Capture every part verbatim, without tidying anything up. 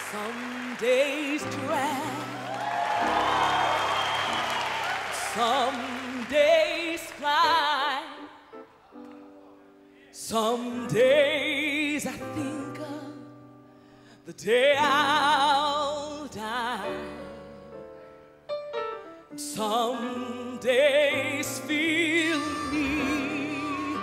Some days drag, some days fly, some days I think of the day I'll die. Some days feel me,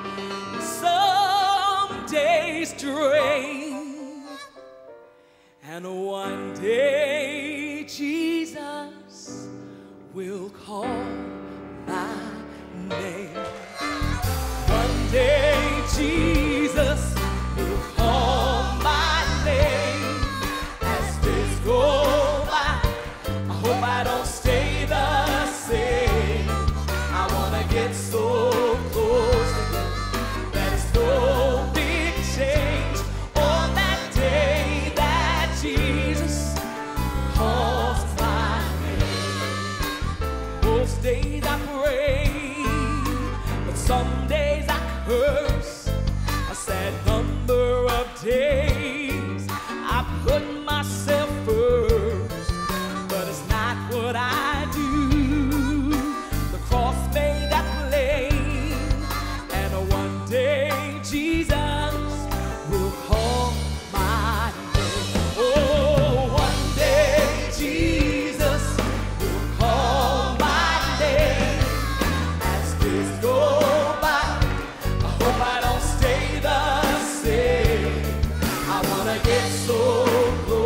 some days drain, and one day Jesus will call my name. One day Jesus will call my name. As days go by, I hope I don't stay the same. I wanna get so close to Him that it's no big change. On that day that Jesus calls my name. Most days I pray, but some days I curse. A sad number of days I put myself first, but it's not what I do. The cross made that plain, and one day Jesus will call my name. Oh, one day Jesus will call my name. As days go by, I hope I don't stay the same. I wanna get so close.